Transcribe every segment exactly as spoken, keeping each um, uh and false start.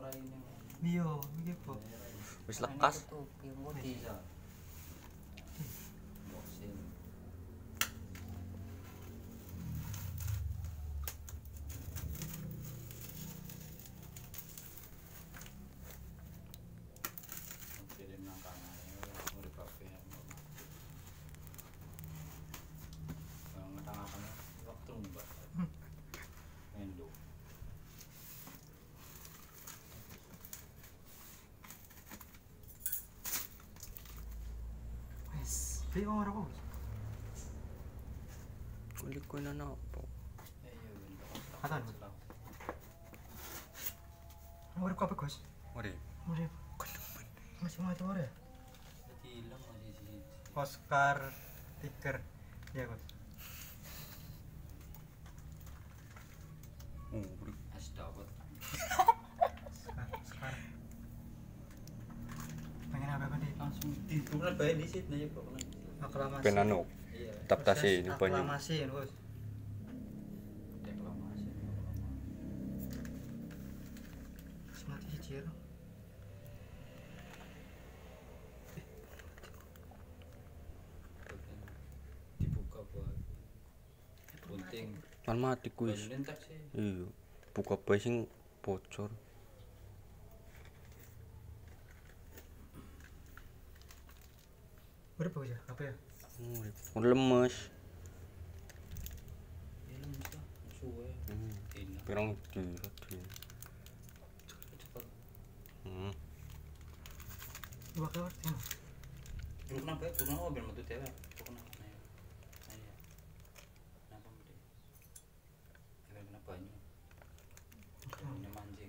Iya, iki po. Wis lekas. Di ora kok. Kulit ko na na po. Atan. Ora kok apa, Gus? Ore. Ora. Masih mati ora. Oscar Tiger. Ya, Gus. Oh, ore. Dapat. Sekarang. Pengen apa apa nih? Langsung dibuka bae di situ ya, Bro. Aklamasi. Penano. Iya. Adaptasi ini banyak. Aklamasi, Gus. Deklamasi. Mati hijir. Dibuka bae. Bunting. Kan mati kuis. Lentak sih. Iya. Buka bae sing bocor. Udah bagus ya? Apa ya? Oh, lemes. Ya lemes lah, suwe. Hmm. Enak. Pirang di tadi. Cepet. Hmm. Dua kali ya. Bro kenapa? Bro kenapa mobil metu dewe? Bro kenapa? Ayo. Ayo. Kenapa mesti? Dewe kena banyu. Banyu mancing.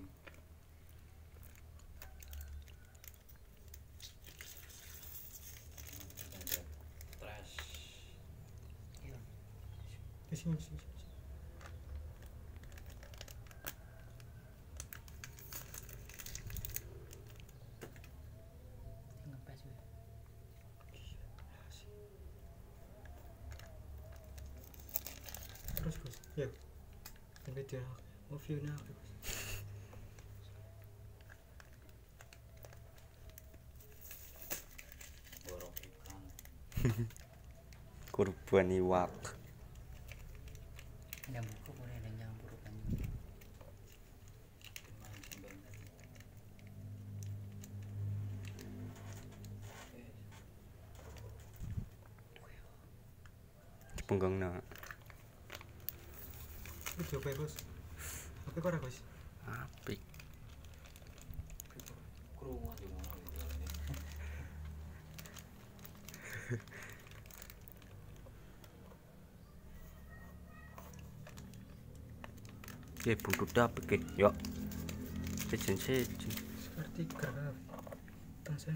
Stres. Iya. Di sini, di sini. Terus, Gus. Yuk. Sampai dia mau view now, Gus. Borok ikan. Kurban iwak. Nyambur kok boleh ada nyambur kan. Mancing banget. Penggangna. Itu coba, Gus. Apa kok ora, Gus? Apik. Krungu aja ngono gitu. Ya buntut dapet ke. Yo. Sejen-sejen. Seperti gerah. Tangsen.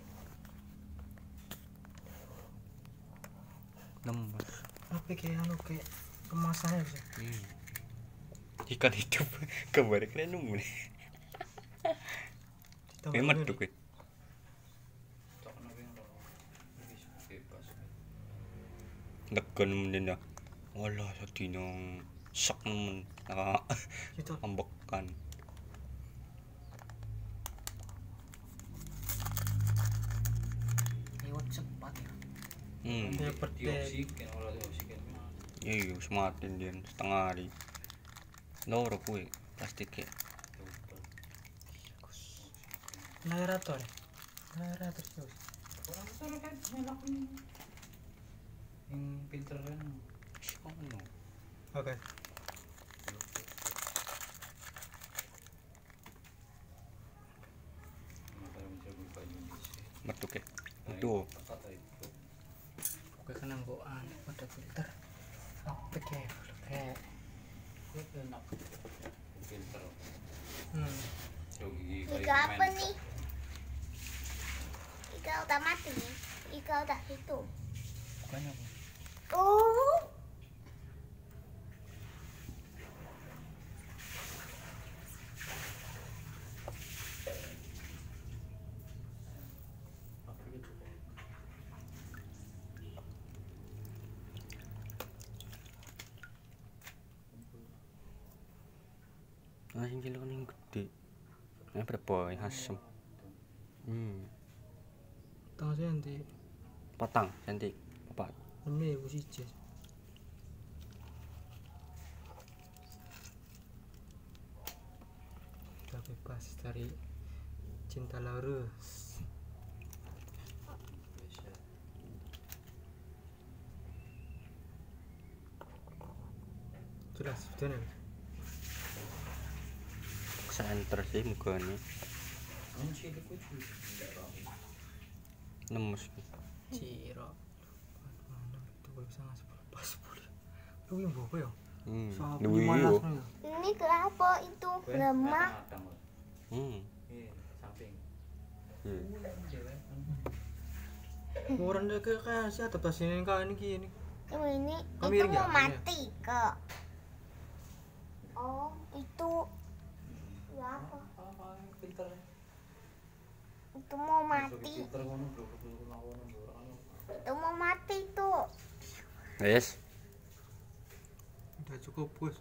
Lemes. Apa kayak anu kayak kemasannya sih? Hmm. Ikan hidup gambar keren nemu nih. Memang tuh kan. Tak kena yang ora. Wis bebas. Negon menena. Walah sedina sak nemen. Nah, Gitu. ambekan. Lewat cepat ya. Hmm. Dia pede. Dioksigen ora dioksigen. Iya, wis mati dia setengah hari. Loro kuwi plastik ya. Generator. Generator terus. Orang salah kan nyalakan yang pinter kan. Sono. Oke. Metu ke. Itu. Oke kan anggoan pada filter. Apa kayak kayak Enak. Pinter. hmm. Iga apa nih? Iga udah mati nih. Iga udah itu. Bukannya apa? Oh. Ah sing cilik ning gede. Ini berapa asem. Hmm. Tang senti. Patang senti. Papat. Ini ibu siji. Kita bebas dari cinta larus. Bisa. Jelas, betul. Saya enter sih mukanya. Main cilik kudu. Nemus. Ciro. Mana itu kalau bisa ngasih pas boleh. Lu yang bawa ya? Hmm. Sapu Duwi gimana yo. rasanya? Ini kenapa itu lemah? Hmm. Iya, samping. Hmm. Orang dia kayak kayak si adaptasi ini kayak ini gini. Ini Kamu itu miring mau ya? mati kok. Oh, itu ya apa? Pinter. Itu mau mati. Pinter ngono bro, ngono ngono. Itu mau mati tuh. Yes. Udah cukup bos.